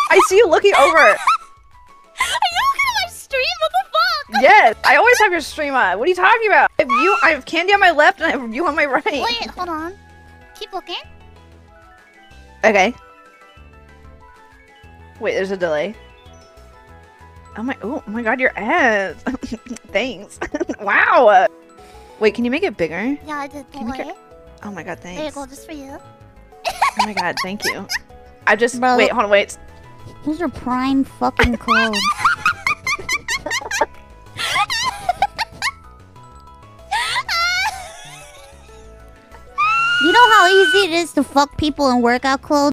I see you looking over. Are you looking at my stream? What the fuck? Yes, I always have your stream on. What are you talking about? I have Candy on my left and I have you on my right. Wait, hold on. Keep looking. Okay. Wait, there's a delay. Oh my god, your ass. Thanks. Wow. Wait, can you make it bigger? Yeah, I did. Can you make it... Oh my god, thanks. There you go, just for you. Oh my god, thank you. I just... Bro, wait, hold on, wait. Those are prime fucking clothes. You know how easy it is to fuck people in workout clothes?